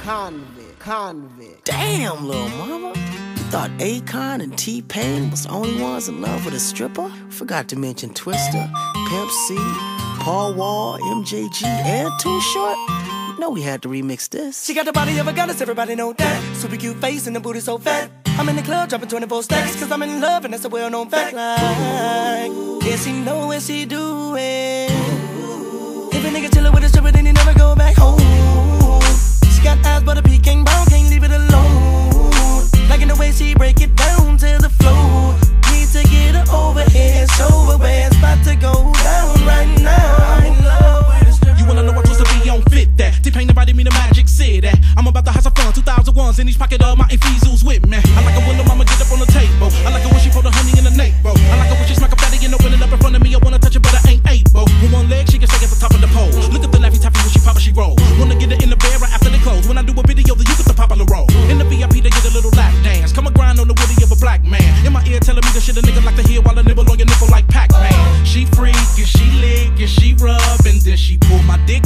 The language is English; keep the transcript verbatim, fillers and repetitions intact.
convict, convict. Damn, little mama. You thought Akon and T-Pain was the only ones in love with a stripper? Forgot to mention Twister, Pimp C, Paul Wall, M J G, and Too Short. You know we had to remix this. She got the body of a goddess, everybody know that. Super cute face and the booty so fat. I'm in the club dropping twenty-four stacks, cause I'm in love and that's a well-known fact. Like, yeah, she know what she doing. If a nigga chillin' with a stripper, then he never go back home. She got eyes but a peking brown, can't leave it alone. Liking the way she break it down to the floor. Need to get her over here, show her where it's about to go down right now. I'm in love with a stripper. You wanna know what supposed to be on fit that? T-Pain nobody mean the magic city. I'm about to have some fun, two thousand ones in each pocket of my Ephesians with me. I like it when the mama get up on the table. I like it when she pour the honey in the nape, bro. I like it when she smack a fatty and open it up in front of me. I wanna touch it, but I ain't able. With one leg, she can stay at the top of the pole. Look at the laffy taffy when she pop and she roll. Wanna get it in the bed right after they close. When I do a video, then you get the pop on the roll. In the V I P, they get a little lap dance. Come a grind on the woody of a black man. In my ear, telling me the shit a nigga like to hear while I nibble on your nipple like Pac-Man. She freak and she lick and she rub and then she pull my dick